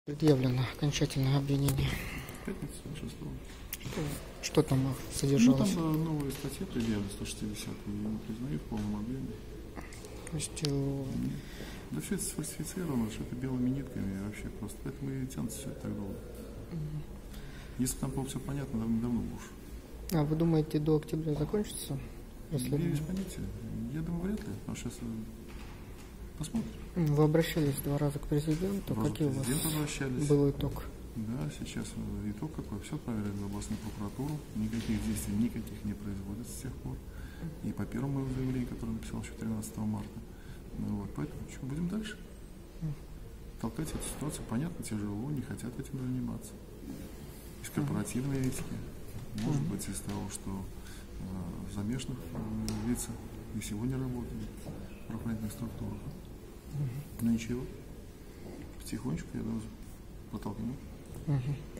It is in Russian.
Предъявлено окончательное обвинение. Пятница, 6. Что там Ну, содержалось? там новая статья предъявлена, 160, и не признают в полном объеме. То есть, Да все это сфальсифицировано, что это белыми нитками вообще просто. Поэтому и тянется все это так долго. Если там было все понятно, давно бы уж. а вы думаете, до октября закончится Я расследование? без понятия. Я думаю, вряд ли, потому что сейчас посмотрим. Вы обращались 2 раза к президенту. Раза Какой у вас президенту обращались. был итог? Да, сейчас итог какой. Все отправили в областную прокуратуру. Никаких действий не производится с тех пор. И по первому заявлению, которое написал еще 13 марта. Ну, вот, поэтому что, будем дальше. Толкать эту ситуацию, понятно, тяжело, не хотят этим заниматься. Из корпоративной этики. Может быть, из того, что замешанных лица и сегодня работают в правоохранительных структурах. Но ничего. Потихонечку, я думаю, протолкнем.